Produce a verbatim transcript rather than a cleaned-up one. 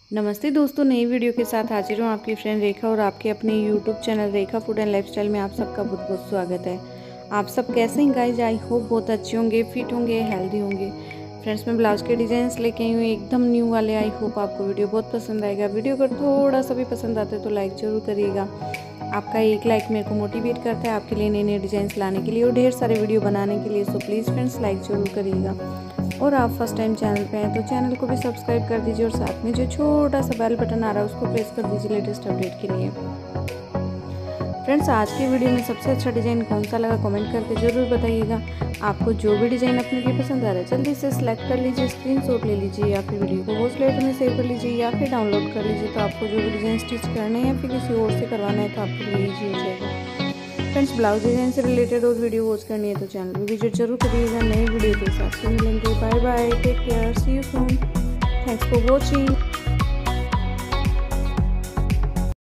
नमस्ते दोस्तों, नई वीडियो के साथ हाजिर हूँ आपकी फ्रेंड रेखा और आपके अपने YouTube channel Rekha food and lifestyle में आप सबका बहुत बहुत स्वागत है। आप सब कैसे हैं गाइज? आई होप बहुत अच्छे होंगे, फिट होंगे, हेल्दी होंगे। फ्रेंड्स, मैं ब्लाउज के डिजाइन्स लेके आई हूँ एकदम न्यू वाले। आई होप आपको वीडियो बहुत पसंद आएगा। वीडियो अगर थोड़ा सा भी पसंद आता है तो लाइक ज़रूर करिएगा। आपका एक लाइक मेरे को मोटिवेट करता है आपके लिए नए नए डिजाइंस लाने के लिए और ढेर सारे वीडियो बनाने के लिए। सो प्लीज़ फ्रेंड्स, लाइक ज़रूर करिएगा। और आप फर्स्ट टाइम चैनल पे हैं तो चैनल को भी सब्सक्राइब कर दीजिए और साथ में जो छोटा सा बेल बटन आ रहा है उसको प्रेस कर दीजिए लेटेस्ट अपडेट के लिए। फ्रेंड्स, आज की वीडियो में सबसे अच्छा डिज़ाइन कौन सा लगा कमेंट करके ज़रूर बताइएगा। आपको जो भी डिज़ाइन अपने लिए पसंद आ रहा है जल्दी से सिलेक्ट कर लीजिए, स्क्रीनशॉट ले लीजिए या फिर वीडियो को वॉच लेटर में सेव कर लीजिए या फिर डाउनलोड कर लीजिए। तो आपको जो भी डिज़ाइन स्टिच करने हैं या फिर किसी और से करवाना है तो आपके लिए ईजी हो जाएगा। फ्रेंड्स, ब्लाउज डिज़ाइन से रिलेटेड और वीडियो वॉच करनी है तो चैनल में विजिट जरूर करिएगा। नई वीडियो के साथ फिर मिलेंगे। Bye bye, take care, see you soon, thanks for watching.